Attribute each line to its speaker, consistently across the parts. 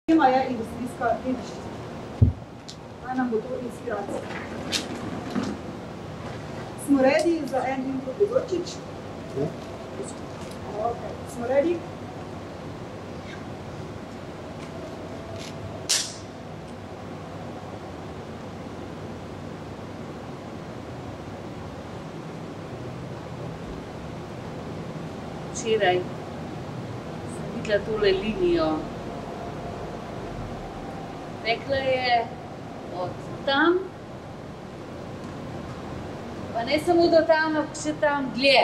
Speaker 1: Tema je industrijska dediščina. Naj nam bo to inspiracija. Smo ready za en intro Gregorčič? Ok, smo ready?
Speaker 2: Včeraj sem videla tole linijo. Rekla je od tam, pa ne samo do tam, ampak še tam dlje.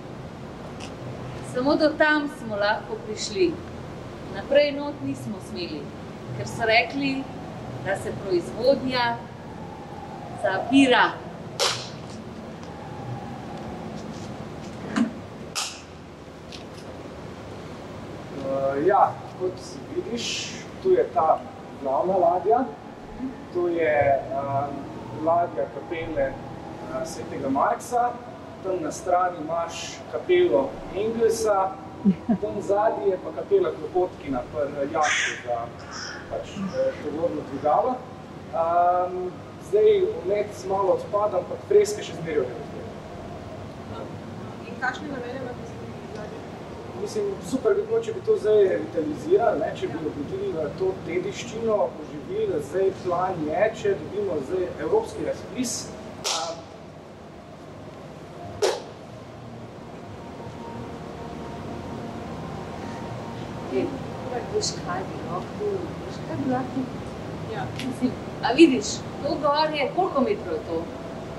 Speaker 2: Samo do tam smo lahko prišli. Naprej not nismo smeli, ker so rekli, da se proizvodnja zapira.
Speaker 3: Ja, kot vidiš, tu je ta glavna ladja. To je ladja kapele Svetega Marksa. Tam na strani imaš kapelo Engelsa, tam zadnji je pa kapela Kropotkina, jahtu za tovorno dvigalo. Zdaj omet malo odpada, ampak freske še zmerjo ne.
Speaker 1: In kakšne namene imate?
Speaker 3: Mislim, super bi bilo, če bi to zdaj revitalizirali, če bi obudili to dediščino, oživili, zdaj plan je, če dobimo zdaj evropski razpis.
Speaker 2: Veš kaj bi lahko? Ja. A vidiš, to gor je, koliko metrov je to?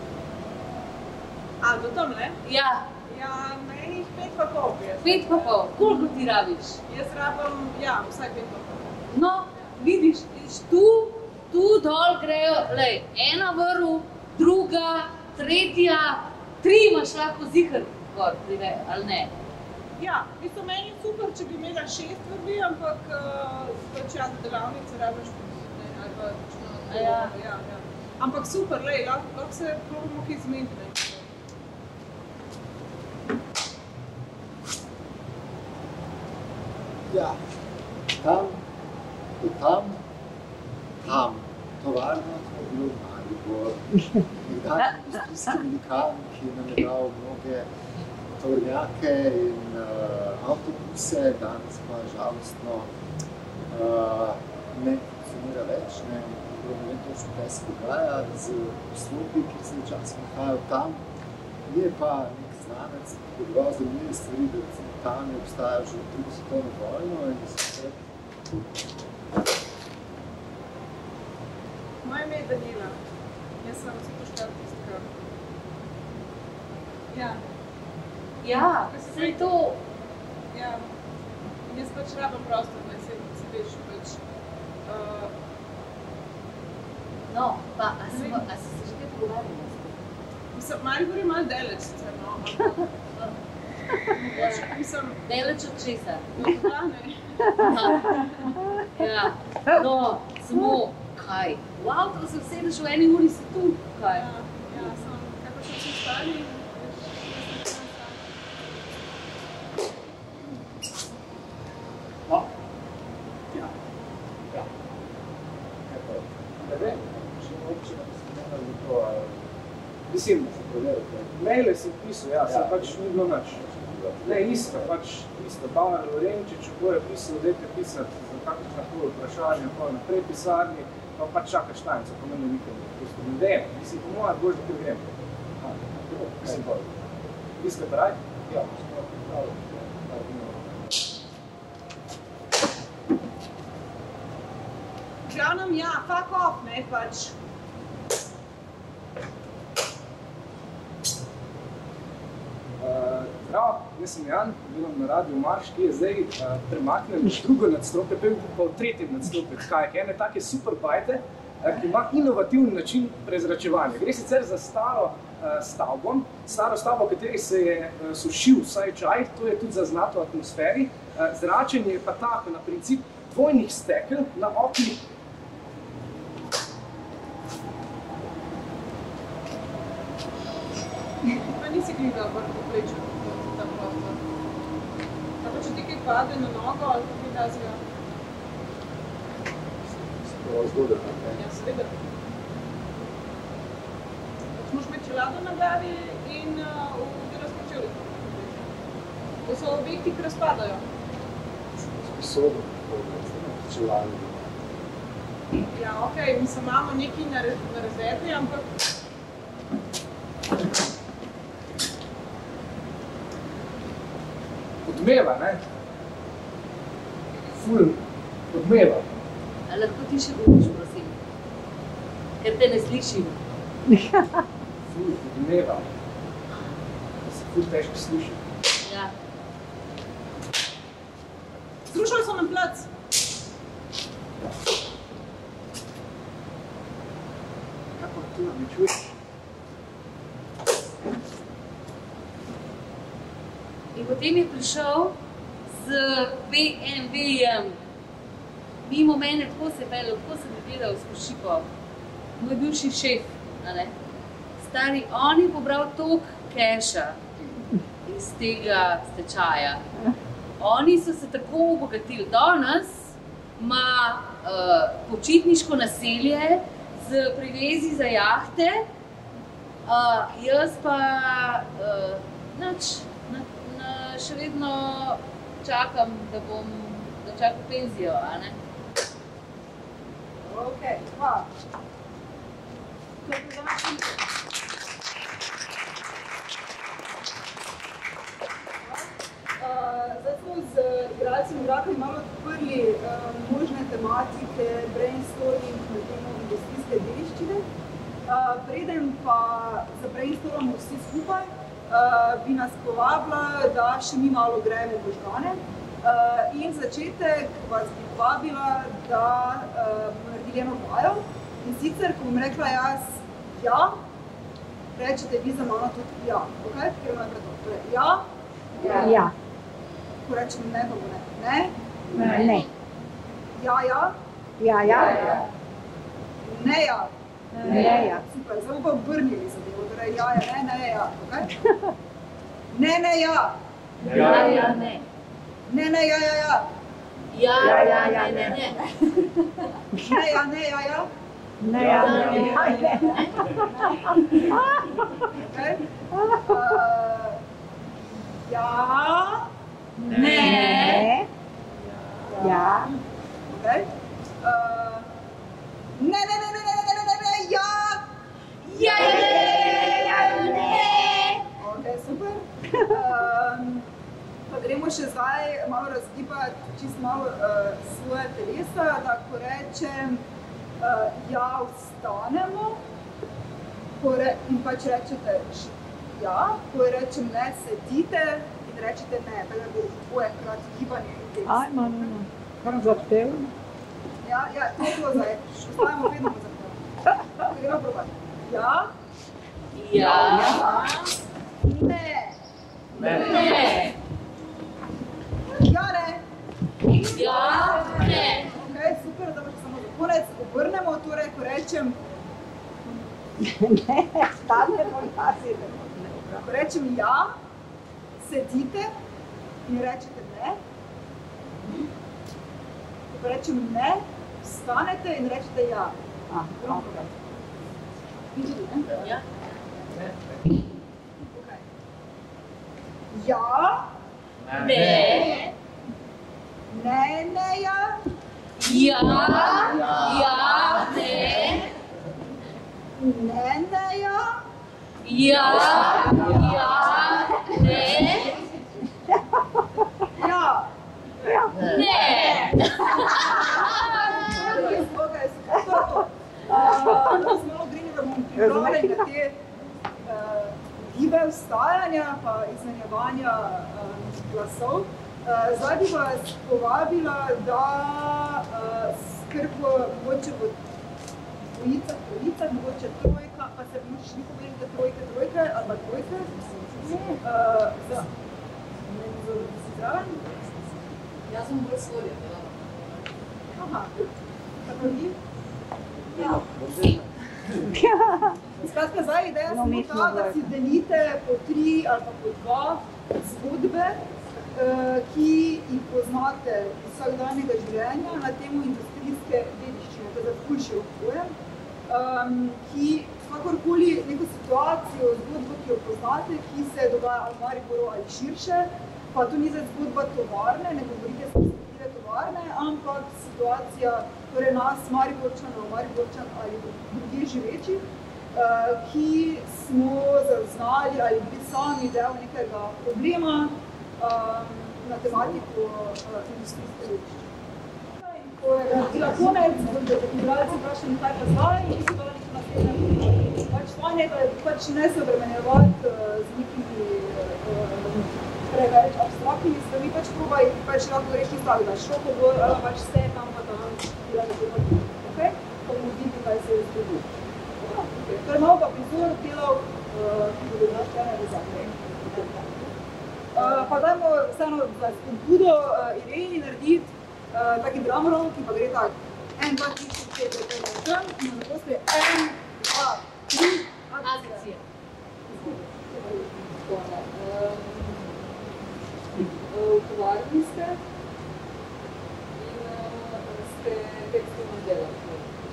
Speaker 1: A, do tam, ne?
Speaker 2: Ja.
Speaker 1: Ja, meni 5,5.
Speaker 2: 5,5. Koliko ti rabiš?
Speaker 1: Jaz rabim, ja, vsaj 5,5.
Speaker 2: No, vidiš, tu dol grejo, lej, ena vrv, druga, tretja, 3 imaš lahko ziher gor, ali ne?
Speaker 1: Ja, mislim, meni je super, če bi imela 6 vrvi, ampak pač ja, za delavnice rabiš ne, ali pa točno, ja. Ampak super, lej, lahko se probamo kaj zmeniti, ne.
Speaker 4: Ja, tam, tovarno smo bili v Maribor, nekdanji industrijski velikan, ki nam je dal mnoge tovornjake in avtobuse, danes pa žalostno ne funkcionira več, ne vem točno, kaj se dogaja z poslopi, ki se včasih nahajajo tam. Je pa nek znanec, ki je prav zanimive stvari, da recimo tam je obstajal že drugo svetovno vojno in da se
Speaker 1: Moje ime je Daniela. Jaz sem psihoštartistka. Ja.
Speaker 2: Ja, vse to.
Speaker 1: Ja. In jaz pač rabim prostor, da se veš, pač.
Speaker 2: No, pa, a si se že kaj pogovarjala?
Speaker 1: Mislim, Maribor je malo daleč, sicer, no, ampak mislim...
Speaker 2: Daleč od česa?
Speaker 1: Od Ljubljane.
Speaker 2: Ja, no, samo, kaj? V avto se vsedeš v eni uri, si tu, kaj?
Speaker 1: Ja, sem, kaj pa še vsi ostali?
Speaker 3: No, ja. Ne vem, še občina bi se menila za to, mislim, maile sem pisal, ja, sem pač ni bilo nič. Ne, isto, Bauer Lorenčič, ko je pisal, dajte pisati za kakršnakoli vprašanje, pa naprej pisarni, pa pač čakaš tajnico, pa meni nikaj ne vem. Mislim, po moja boš, da kjer grem. Mislim pa. Vi ste pravi? Ja, smo pravi.
Speaker 1: Glavnem, ja, fuck off, ne, pač.
Speaker 3: Zdravo, jaz sem Jan, delam na Radiu Marš, ki je zdaj premaknen v drugo nadstropje, pa v tretje nadstropje kajak. Ene take super bajte, ki ima inovativen način prezračevanja. Gre sicer za staro stavbo, v kateri se je sušil vsaj čaj, to je tudi zaznato v atmosferi. Zračenje je pa tako na princip dvojnih stekel na oknih.
Speaker 1: Pa nisi kriga poprečen. Pa če ti kaj pade na nogo ali kaj tasega?
Speaker 4: Zgodaj,
Speaker 1: Ja, seveda. Moraš imeti čelado na glavi in v delovskem čevlju. To so objekti, ki razpadajo.
Speaker 4: Sposoben, čelado.
Speaker 1: Ja, okej, mislim, imamo nekaj na rezervi, ampak...
Speaker 3: Odmeva, ne? Ful odmeva.
Speaker 2: A lahko ti še govoriš, prosim? Ker te ne slišim.
Speaker 3: Ful odmeva. Da se ful težko sliši.
Speaker 2: Ja.
Speaker 1: Zrušali so nam plac.
Speaker 4: Kako tu ne čuješ?
Speaker 2: In potem je prišel z BMW-jem. Mimo mene, tako se je peljal, tako sem je gledal skozi šipo. Moj bivši šef, a ne? Stari, on je pobral toliko keša iz tega stečaja. Oni so se tako obogatili. Danes ima počitniško naselje z privezi za jahte, jaz pa še vedno čakam, da bom dočakal penzijo, a ne?
Speaker 1: Okej, hvala. To je za nas veliko. Zdaj smo z igralci in igralkami malo odprli možne tematike, brainstorming na temo industrijske dediščine. Preden pa zabrainstormamo vsi skupaj, bi nas povabila, da še mi malo gremo v možgane. In začetek vas bi povabila, da bomo naredili eno vajo. In sicer, ko bom rekla jaz ja, rečete vi za mano tudi ja. Ok? Gremo naprej to. Torej, ja.
Speaker 5: Ja.
Speaker 1: Ko rečem ne, pa bo ne. Ne?
Speaker 5: Ne.
Speaker 1: Ja, ja.
Speaker 5: Ja, ja.
Speaker 1: Ne, ja.
Speaker 5: Ne, ja.
Speaker 1: Super, zdaj bomo pa obrnili zadevo. Torej, ja, ja, ne, ja. Ok? Ne, ne, ja.
Speaker 2: Ja, ja, ne.
Speaker 1: Ne, ne, ja, ja, ja.
Speaker 2: Ja, ja, ja, ne, ne.
Speaker 1: Ne, ja, ne, ja, ja.
Speaker 5: Ne, ja, ne, ja, ne.
Speaker 1: Okay. Ja.
Speaker 2: Ne.
Speaker 5: Ja.
Speaker 1: Okay. Ne, ne, ne, ne, ne, ne, ne, ne, ja.
Speaker 2: Ja, ja, ne.
Speaker 1: Okay, super. Pa gremo še zdaj malo razgibati čisto malo svoje telesa, da ko rečem ja, vstanemo, in pač rečete ja, ko rečem ne, sedite in rečete ne, tako da bo dvojekrat gibanje in telesa.
Speaker 5: Ajmo, kar zahtev.
Speaker 1: Ja, to je bilo zdaj, ostajamo vedno po zahtev. Gremo probati. Ja.
Speaker 2: Ja.
Speaker 1: Ne.
Speaker 2: Ne.
Speaker 1: Ja, ne.
Speaker 2: Ja, ne.
Speaker 1: Okay, super, da pa samo za konec obrnemo, torej, ko rečem
Speaker 5: Ne, stanemo, ja, sedemo.
Speaker 1: ko rečem ja, sedite in rečete ne. Ko rečem ne, vstanete in rečete ja.
Speaker 5: Aha.
Speaker 1: In tudi, ne?
Speaker 2: Ja.
Speaker 1: Okay. Ja.
Speaker 2: Ne.
Speaker 1: Ne, ne, ja.
Speaker 2: Ja. Ja, ne.
Speaker 1: Ne, ne, ja.
Speaker 2: Ja. Ja, ne.
Speaker 1: Ja.
Speaker 2: Ne.
Speaker 1: Okay, super, to je to. Smo malo grini, da bomo pripravljeni na te gibe vstajanja pa izmenjevanja glasov. Zdaj bi vas povabila, da skrpo mogoče v dvojicah, mogoče trojka, pa se mogoče ni povedati, da trojke ali pa trojke. Si zraven?
Speaker 2: Jaz sem bolj svolja, da.
Speaker 1: Aha, tako vi? Ja. Skratka, zdaj ideja samo ta, da si delite po 3 ali pa po 2 zgodbe,
Speaker 6: ki jih poznate iz vsakdanjega življenja na temo industrijske dediščine, to je ful širok pojem, ki kakorkoli neko situacijo, zgodbo, ki jo poznate, ki se dogaja ali v Mariboru ali širše, pa to ni zdaj zgodba tovarne, ne govorite z perspektive tovarne, ampak situacija, torej nas, Mariborčanov, ali drugih živečih, ki smo zaznali ali bili sami del nekega problema na tematiko industrijske dediščine. Ko je naredila konec, bodo igralci vprašali, kaj pa zdaj, in so dali to naslednje. Pač fajn je, da pač ne se obremenjevati z nekimi preveč abstraktnimi stvarmi, pač probaj, pač lahko reči staviti, da šroko bolj, ali pač vse tam pa tam, delati to, ok? Pa bomo videli, kaj se je zgodilo. To je malo pa prizor delal, ki bodo naščene v zaprej. Pa dajmo vseeno za spodbudo Ireni narediti taki drumroll, ki pa gre tak 1, 2, 3, 4, 5, 6, 7 in na posle 1, 2, 3, akcija. V tovarni ste in ste tekstilno delali.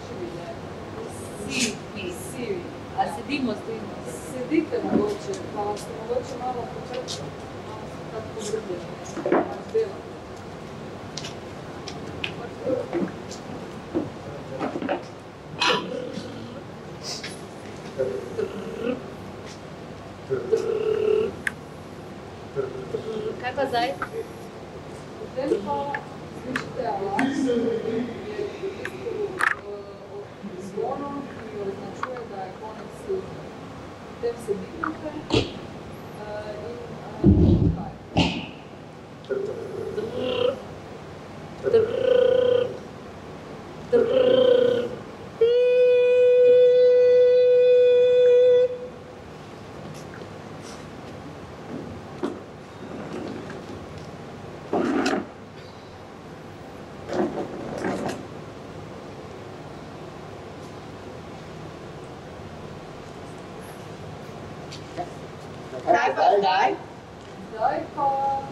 Speaker 2: Sivi. A sedimo, stojimo?
Speaker 6: Sedite mogoče, pa ste mogoče malo početno, malo se tako pogrebljeni, pač delati.
Speaker 2: Kaj pa zdaj?
Speaker 6: Potem pa slišite alarm, je zvono, ki označuje, da je konec službe. Potem se dignete in kaj? Zdaj pa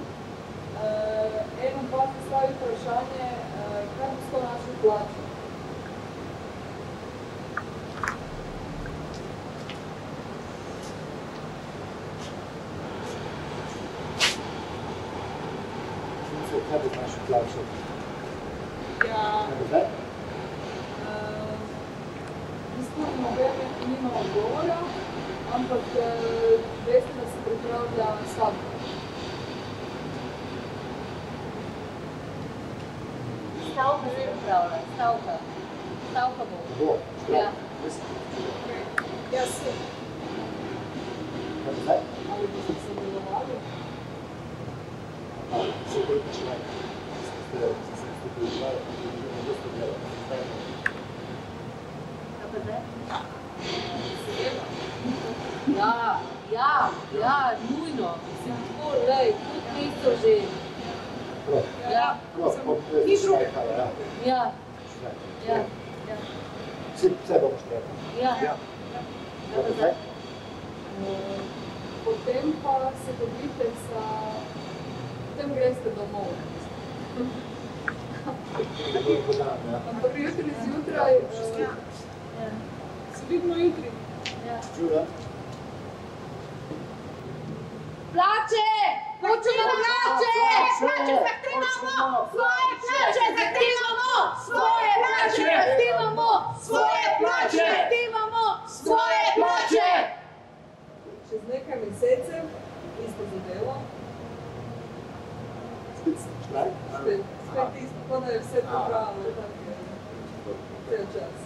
Speaker 6: eno pa postavi vprašanje, kaj bo s to našo plačo?
Speaker 4: Kaj bo z našo plačo?
Speaker 6: Ja, nima odgovora, ampak veste, da se pripravlja stavka.
Speaker 2: Stavka se pripravlja, stavka. Stavka bo.
Speaker 4: Bo?
Speaker 2: Ja.
Speaker 6: Jaz se.
Speaker 4: Kaj zdaj?
Speaker 6: Ali boste se delovali?
Speaker 4: Se bolj počinaj. Se pripravljali, da boste delali.
Speaker 2: Kaj pa zdaj? Ja, nujno. Mislim, tako, lej, tudi mesto že. Ja.
Speaker 6: Hitro.
Speaker 2: Ja.
Speaker 4: Vse bomo štrekali.
Speaker 2: Ja.
Speaker 6: Potem pa se dobite potem greste domov. Ampak jutri zjutraj se vidimo jutri.
Speaker 4: Čuda?
Speaker 2: Plače! Hočemo plače! Plače zahtevamo! Svoje plače zahtevamo! Svoje plače zahtevamo! Svoje plače zahtevamo! Svoje plače!
Speaker 6: Čez nekaj mesecev, isto zadevo. Spet isto, pa da je vse pripravljeno, cel čas.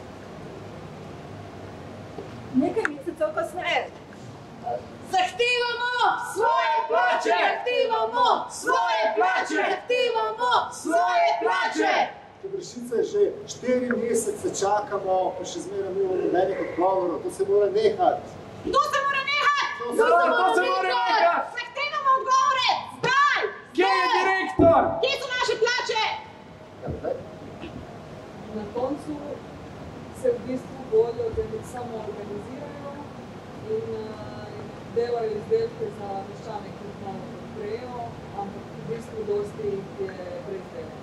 Speaker 5: Nekaj mesecev kasneje.
Speaker 2: Zahtevamo svoje plače! Zahtevamo svoje plače! Zahtevamo svoje plače!
Speaker 4: Vršice že 4 mesece čakamo, pa še zmeraj nimamo nobenih odgovorov, to se mora nehati.
Speaker 2: To se mora nehati!
Speaker 3: To se mora nehati!
Speaker 2: Zahtevamo odgovore! Zdaj!
Speaker 3: Kje je direktor?
Speaker 2: Kje so naše plače?
Speaker 6: Na koncu se v bistvu bodo, da jih samo organizirajo in delajo izdelke za meščane, ki jih malo podprejo, ampak v bistvu dosti je preizdelek.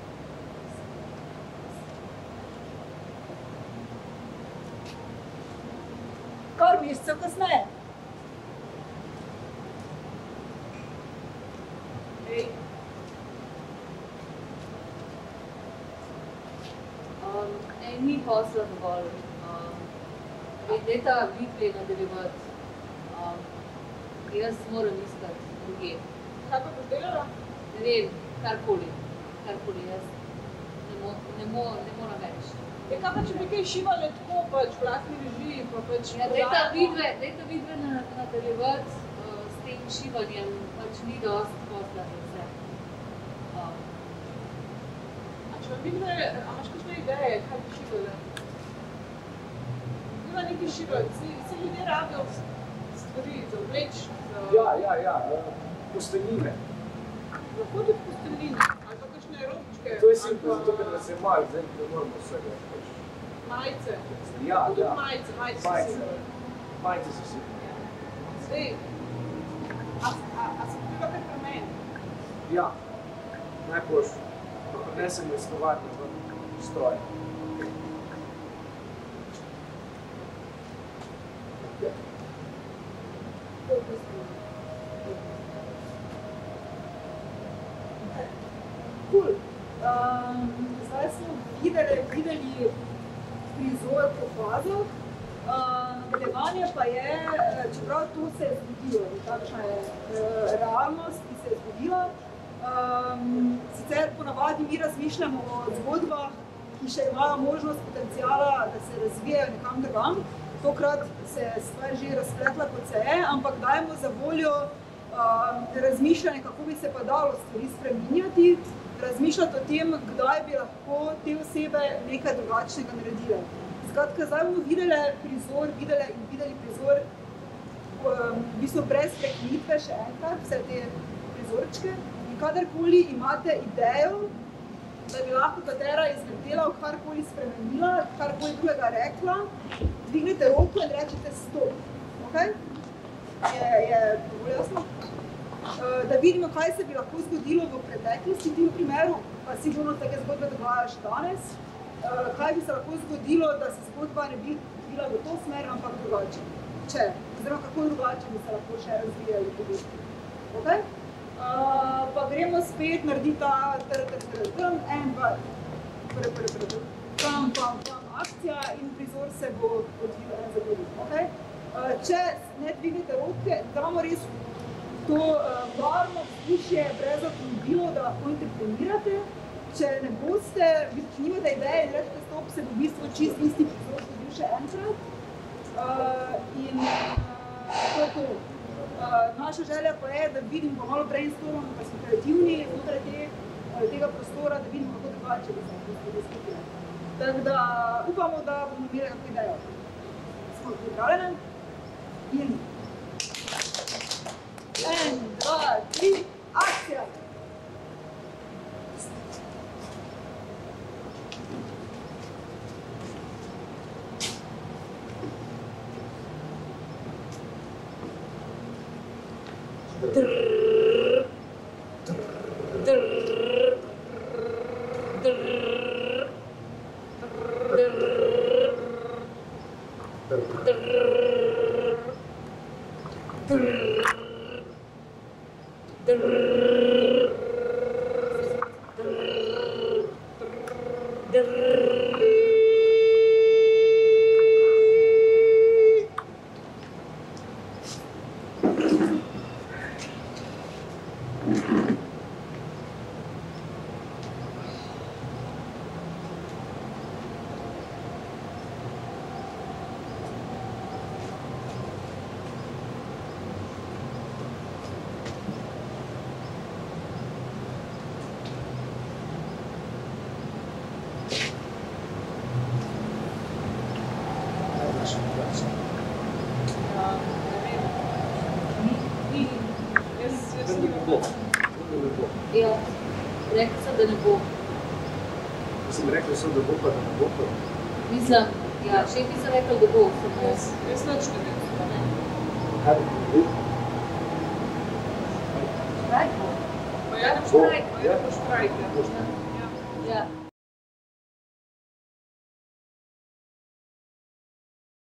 Speaker 6: Kar mesecev kasneje.
Speaker 2: Ni posla dovolj. Dajta vidve nadaljevati. Jaz moram iskati druge.
Speaker 1: Kaj pa boš delala?
Speaker 2: Ne vem, karkoli. Jaz ne moram več.
Speaker 1: Kaj pa, če bi kaj šivali tako, pač v lastni režiji, pa pač...
Speaker 2: Ja, dajta vidve nadaljevati s tem šivanjem, pač ni dosti posla za vse.
Speaker 1: Če vam vidve, a imaš kakšne ideje, kaj bi šivali? Bila nekaj šivati, se ljudje rabijo stvari za obleč, za...
Speaker 3: Ja, posteljine.
Speaker 1: Lahko tudi posteljine, ali pa kakšne robičke.
Speaker 3: To je simpel, zato ker nas je malo, zdaj ne moramo vsega.
Speaker 1: Majice.
Speaker 3: Ja.
Speaker 1: Majice so simpel.
Speaker 3: Majice so simpel.
Speaker 1: Zdaj, a se treba kaj premen?
Speaker 3: Ja, najboljš. Prinesem restovarno v stroj.
Speaker 6: Cool. Zdaj smo videli prizor po fazah. Nadaljevanje pa je, čeprav to se je zgodilo, takšna je realnost, ki se je zgodila. Sicer ponavadi mi razmišljamo o zgodbah, ki še imajo možnost potenciala, da se razvijajo nekam drugam. Tokrat se je stvar že razpletla, kot se je, ampak dajemo za voljo razmišljanje, kako bi se pa dalo stvari spreminjati, razmišljati o tem, kdaj bi lahko te osebe nekaj drugačnega naredile. Skratka, zdaj bomo videli prizor v bistvu brez prekinitve še enkrat, vse te prizorčke. In kadarkoli imate idejo, da bi lahko katera izmed delov karkoli spremenila, karkoli drugega rekla, dvignete roko in rečete stop. Okay? Je dovolj jasno? Da vidimo, kaj se bi lahko zgodilo v preteklosti v tem primeru, pa sigurno take zgodbe dogajajo še danes. Kaj bi se lahko zgodilo, da se zgodba ne bi odvila v to smer, ampak drugače. Oziroma, kako drugače bi se lahko še razvijali dogodki. Okay? Pa gremo spet narediti ta en, dva, akcija in prizor se bo odvil en za drugim. Okay? Če ne dvignete roke, damo res to varno vzdušje brez avtomobilov, da lahko intervenirate. Če ne boste, nimate ideje in rečete stop, se bo v bistvu čist isti prizor zgodil še enkrat. In to je to. Naša želja pa je, da vidimo, pa malo brainstormamo, pa smo kreativni znotraj tega prostora, da vidimo, kako drugače bi se lahko skupili. Tako da upamo, da bomo imeli kakšno idejo. Smo pripravljene? In 1, 2, 3, akcija!
Speaker 2: Ja, rekla sem, da ne bo.
Speaker 3: Mislim, rekla sem, da bo pa, da ne bo pa.
Speaker 2: Mislim, ja, šefi so rekli, da bo.
Speaker 1: Jaz nič ne vem.
Speaker 3: Kaj bi bilo?
Speaker 2: Kaj bo?
Speaker 1: Ja,
Speaker 2: štrajk.
Speaker 1: ja, štrajk.
Speaker 2: Ja.